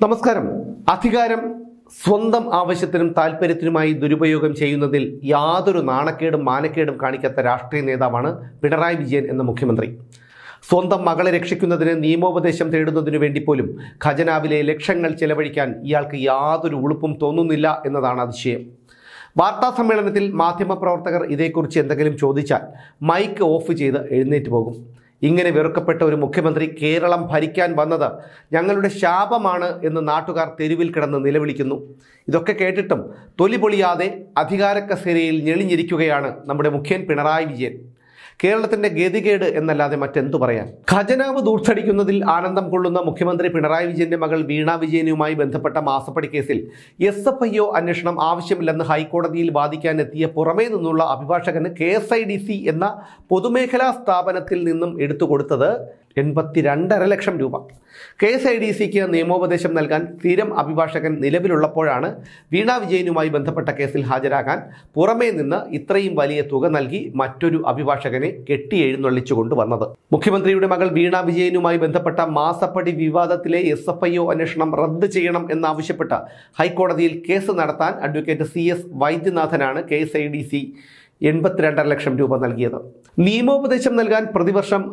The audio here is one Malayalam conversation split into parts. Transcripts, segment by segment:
നമസ്കാരം. അധികാരം സ്വന്തം ആവശ്യത്തിനും താല്പര്യത്തിനുമായി ദുരുപയോഗം ചെയ്യുന്നതിൽ യാതൊരു നാണക്കേടും മാനക്കേടും കാണിക്കാത്ത രാഷ്ട്രീയ നേതാവാണ് പിണറായി വിജയൻ എന്ന മുഖ്യമന്ത്രി. സ്വന്തം മകളെ രക്ഷിക്കുന്നതിന് നിയമോപദേശം തേടുന്നതിനു വേണ്ടി പോലും ഖജനാവിലെ ലക്ഷങ്ങൾ ചെലവഴിക്കാൻ ഇയാൾക്ക് യാതൊരു ഉളുപ്പും തോന്നുന്നില്ല എന്നതാണ് അതിശയം. വാർത്താ സമ്മേളനത്തിൽ മാധ്യമപ്രവർത്തകർ ഇതേക്കുറിച്ച് എന്തെങ്കിലും ചോദിച്ചാൽ മൈക്ക് ഓഫ് ചെയ്ത് എഴുന്നേറ്റ് പോകും. ഇങ്ങനെ വെറുക്കപ്പെട്ട ഒരു മുഖ്യമന്ത്രി കേരളം ഭരിക്കാൻ വന്നത് ഞങ്ങളുടെ ശാപമാണ് എന്ന് നാട്ടുകാർ തെരുവിൽ കിടന്ന് നിലവിളിക്കുന്നു. ഇതൊക്കെ കേട്ടിട്ടും തൊലി പൊളിയാതെ അധികാരക്കസേരയിൽ ഞെളിഞ്ഞിരിക്കുകയാണ് നമ്മുടെ മുഖ്യൻ പിണറായി വിജയൻ. കേരളത്തിന്റെ ഗതികേട് എന്നല്ലാതെ മറ്റെന്തു പറയാൻ. ഖജനാവ് ദൂർത്തടിക്കുന്നതിൽ ആനന്ദം കൊള്ളുന്ന മുഖ്യമന്ത്രി പിണറായി വിജയന്റെ മകൾ വീണ വിജയനുമായി ബന്ധപ്പെട്ട മാസപ്പടി കേസിൽ SFIO അന്വേഷണം ആവശ്യമില്ലെന്ന് ഹൈക്കോടതിയിൽ വാദിക്കാനെത്തിയ പുറമേ നിന്നുള്ള അഭിഭാഷകന് KSIDC എന്ന പൊതുമേഖലാ സ്ഥാപനത്തിൽ നിന്നും എടുത്തുകൊടുത്തത് 82.5 ലക്ഷം രൂപ. KSIDCക്ക് നിയമോപദേശം നൽകാൻ സ്ഥിരം അഭിഭാഷകൻ നിലവിലുള്ളപ്പോഴാണ് വീണ വിജയനുമായി ബന്ധപ്പെട്ട കേസിൽ ഹാജരാകാൻ പുറമേ നിന്ന് ഇത്രയും വലിയ തുക നൽകി മറ്റൊരു അഭിഭാഷകനെ കെട്ടി എഴുന്നള്ളിച്ചു കൊണ്ടുവന്നത്. മുഖ്യമന്ത്രിയുടെ മകൾ വീണ വിജയനുമായി ബന്ധപ്പെട്ട മാസപ്പടി വിവാദത്തിലെ SFIO അന്വേഷണം റദ്ദ് ചെയ്യണം എന്നാവശ്യപ്പെട്ട് ഹൈക്കോടതിയിൽ കേസ് നടത്താൻ അഡ്വക്കേറ്റ് CS വൈദ്യനാഥനാണ് KSIDC 82.5 ലക്ഷം രൂപ നൽകിയത്. നിയമോപദേശം നൽകാൻ പ്രതിവർഷം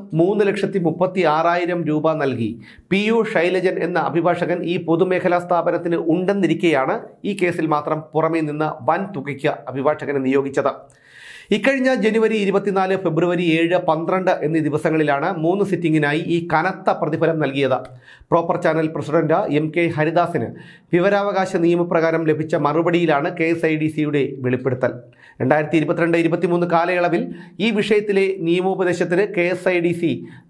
3,36,000 രൂപ നൽകി PU ശൈലജൻ എന്ന അഭിഭാഷകൻ ഈ പൊതുമേഖലാ സ്ഥാപനത്തിന് ഉണ്ടെന്നിരിക്കെയാണ് ഈ കേസിൽ മാത്രം പുറമേ നിന്ന് വൻ തുകയ്ക്ക് അഭിഭാഷകനെ നിയോഗിച്ചത്. ഇക്കഴിഞ്ഞ ജനുവരി 24, ഫെബ്രുവരി 7, 12 എന്നീ ദിവസങ്ങളിലാണ് 3 സിറ്റിംഗിനായി ഈ കനത്ത പ്രതിഫലം നൽകിയത്. പ്രോപ്പർ ചാനൽ പ്രസിഡന്റ് MK ഹരിദാസിന് വിവരാവകാശ നിയമപ്രകാരം ലഭിച്ച മറുപടിയിലാണ് KSIDCയുടെ വെളിപ്പെടുത്തൽ. 2022-23 കാലയളവിൽ ഈ വിഷയത്തിലെ നിയമോപദേശത്തിന് KSIDC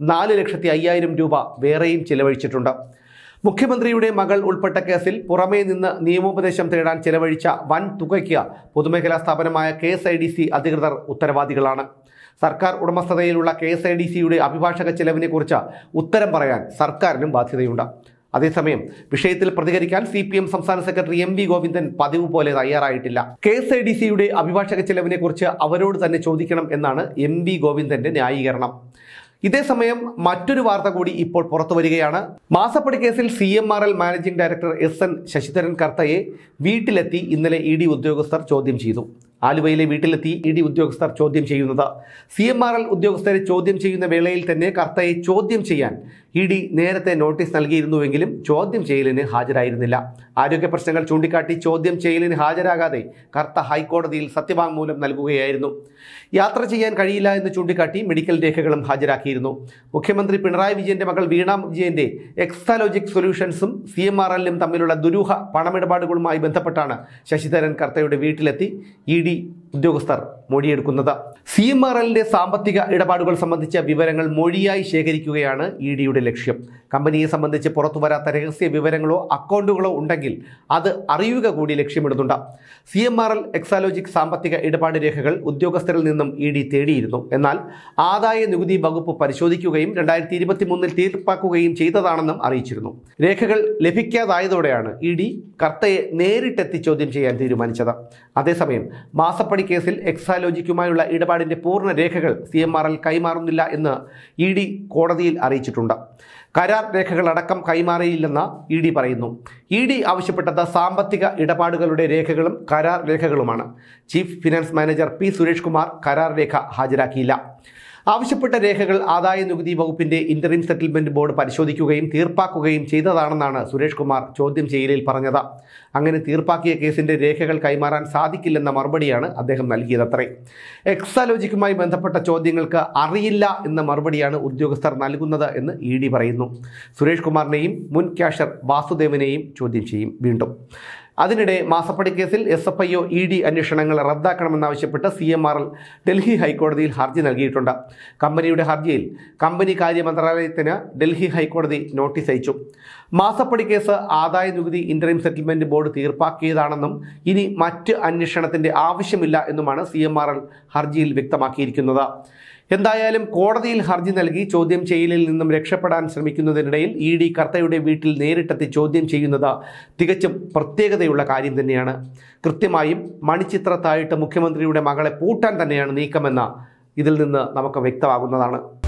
4,05,000 രൂപ വേറെയും ചെലവഴിച്ചിട്ടുണ്ട്. മുഖ്യമന്ത്രിയുടെ മകൾ ഉൾപ്പെട്ട കേസിൽ പുറമേ നിന്ന് നിയമോപദേശം തേടാൻ ചെലവഴിച്ച വൻ തുകയ്ക്ക് പൊതുമേഖലാ സ്ഥാപനമായ KSIDC അധികൃതർ ഉത്തരവാദികളാണ്. സർക്കാർ ഉടമസ്ഥതയിലുള്ള KSIDCയുടെ അഭിഭാഷക ചെലവിനെക്കുറിച്ച് ഉത്തരം പറയാൻ സർക്കാരിനും ബാധ്യതയുണ്ട്. അതേസമയം വിഷയത്തിൽ പ്രതികരിക്കാൻ CPM സംസ്ഥാന സെക്രട്ടറി MV ഗോവിന്ദൻ പതിവ് പോലെ തയ്യാറായിട്ടില്ല. KSIDCയുടെ അഭിഭാഷക ചെലവിനെക്കുറിച്ച് അവരോട് തന്നെ ചോദിക്കണം എന്നാണ് MV ഗോവിന്ദന്റെ ന്യായീകരണം. ഇതേസമയം മറ്റൊരു വാർത്ത കൂടി ഇപ്പോൾ പുറത്തു വരികയാണ്. മാസപ്പടി കേസിൽ CMRL managing director SN Sasidharan കർത്തയെ വീട്ടിലെത്തി ഇന്നലെ ED ഉദ്യോഗസ്ഥർ ചോദ്യം ചെയ്തു. ആലുവയിലെ വീട്ടിലെത്തി ED ഉദ്യോഗസ്ഥർ ചോദ്യം ചെയ്യുന്നത്. CMRL ഉദ്യോഗസ്ഥരെ ചോദ്യം ചെയ്യുന്ന വേളയിൽ തന്നെ കർത്തയെ ചോദ്യം ചെയ്യാൻ ED നേരത്തെ നോട്ടീസ് നൽകിയിരുന്നുവെങ്കിലും ചോദ്യം ചെയ്യലിന് ഹാജരായിരുന്നില്ല. ആരോഗ്യ പ്രശ്നങ്ങൾ ചൂണ്ടിക്കാട്ടി ചോദ്യം ചെയ്യലിന് ഹാജരാകാതെ കർത്ത ഹൈക്കോടതിയിൽ സത്യവാങ്മൂലം നൽകുകയായിരുന്നു. യാത്ര ചെയ്യാൻ കഴിയില്ല എന്ന് ചൂണ്ടിക്കാട്ടി മെഡിക്കൽ രേഖകളും ഹാജരാക്കിയിരുന്നു. മുഖ്യമന്ത്രി പിണറായി വിജയന്റെ മകൾ വീണ വിജയന്റെ എക്സാലോജിക് സൊല്യൂഷൻസും CMRLും തമ്മിലുള്ള ദുരൂഹ പണമിടപാടുകളുമായി ബന്ധപ്പെട്ടാണ് ശശിധരൻ കർത്തയുടെ വീട്ടിലെത്തി ED ഉദ്യോഗസ്ഥർ മൊഴിയെടുക്കുന്നത്. CMRLന്റെ സാമ്പത്തിക ഇടപാടുകൾ സംബന്ധിച്ച വിവരങ്ങൾ മൊഴിയായി ശേഖരിക്കുകയാണ് EDയുടെ ലക്ഷ്യം. കമ്പനിയെ സംബന്ധിച്ച് പുറത്തുവരാത്ത രഹസ്യ വിവരങ്ങളോ അക്കൗണ്ടുകളോ ഉണ്ടെങ്കിൽ അത് അറിയുക കൂടി ലക്ഷ്യമിടുന്നുണ്ട്. CMRL എക്സാലോജിക് സാമ്പത്തിക ഇടപാട് രേഖകൾ ഉദ്യോഗസ്ഥരിൽ നിന്നും ED തേടിയിരുന്നു. എന്നാൽ ആദായ നികുതി വകുപ്പ് പരിശോധിക്കുകയും 2023 തീർപ്പാക്കുകയും ചെയ്തതാണെന്നും അറിയിച്ചിരുന്നു. രേഖകൾ ലഭിക്കാതായതോടെയാണ് ED കർത്തയെ നേരിട്ടെത്തി ചോദ്യം ചെയ്യാൻ തീരുമാനിച്ചത്. അതേസമയം മാസപ്പടി കേസിൽ എക്സാലോജിക്കുമായുള്ള ഇടപാടിന്റെ പൂർണ്ണ രേഖകൾ CMRL കൈമാറുന്നില്ല എന്ന് ED കോടതിയിൽ അറിയിച്ചിട്ടുണ്ട്. കരാർ രേഖകളടക്കം കൈമാറിയില്ലെന്ന് ED പറയുന്നു. ED ആവശ്യപ്പെട്ടത് സാമ്പത്തിക ഇടപാടുകളുടെ രേഖകളും കരാർ രേഖകളുമാണ്. Chief finance manager P Suresh Kumar കരാർ രേഖ ഹാജരാക്കിയില്ല. ആവശ്യപ്പെട്ട രേഖകൾ ആദായ നികുതി വകുപ്പിന്റെ ഇന്ററിം സെറ്റിൽമെന്റ് ബോർഡ് പരിശോധിക്കുകയും തീർപ്പാക്കുകയും ചെയ്തതാണെന്നാണ് സുരേഷ് കുമാർ ചോദ്യം ചെയ്യലിൽ പറഞ്ഞത്. അങ്ങനെ തീർപ്പാക്കിയ കേസിന്റെ രേഖകൾ കൈമാറാൻ സാധിക്കില്ലെന്ന മറുപടിയാണ് അദ്ദേഹം നൽകിയതത്രേ. എക്സാലോജിക്കുമായി ബന്ധപ്പെട്ട ചോദ്യങ്ങൾക്ക് അറിയില്ല എന്ന മറുപടിയാണ് ഉദ്യോഗസ്ഥർ നൽകുന്നത് എന്ന് ED പറയുന്നു. സുരേഷ് കുമാറിനെയും മുൻ ക്യാഷർ വാസുദേവനെയും ചോദ്യം ചെയ്യും വീണ്ടും. അതിനിടെ മാസപ്പടി കേസിൽ SFIO ED അന്വേഷണങ്ങൾ റദ്ദാക്കണമെന്നാവശ്യപ്പെട്ട് CMRL ഡൽഹി ഹൈക്കോടതിയിൽ ഹർജി നൽകിയിട്ടുണ്ട്. കമ്പനിയുടെ ഹർജിയിൽ കമ്പനി കാര്യ മന്ത്രാലയത്തിന് ഡൽഹി ഹൈക്കോടതി നോട്ടീസ് അയച്ചു. മാസപ്പടി കേസ് ആദായ നികുതി ഇന്ററിം സെറ്റിൽമെന്റ് ബോർഡ് തീർപ്പാക്കിയതാണെന്നും ഇനി മറ്റ് അന്വേഷണത്തിന്റെ ആവശ്യമില്ല എന്നുമാണ് CMRL ഹർജിയിൽ വ്യക്തമാക്കിയിരിക്കുന്നത്. എന്തായാലും കോടതിയിൽ ഹർജി നൽകി ചോദ്യം ചെയ്യലിൽ നിന്നും രക്ഷപ്പെടാൻ ശ്രമിക്കുന്നതിനിടയിൽ ED കർത്തയുടെ വീട്ടിൽ നേരിട്ടെത്തി ചോദ്യം ചെയ്യുന്നത് തികച്ചും പ്രത്യേകതയുള്ള കാര്യം തന്നെയാണ്. കൃത്യമായും മണിച്ചിത്രത്തായിട്ട് മുഖ്യമന്ത്രിയുടെ മകളെ പൂട്ടാൻ തന്നെയാണ് നീക്കമെന്ന് ഇതിൽ നിന്ന് നമുക്ക് വ്യക്തമാകുന്നതാണ്.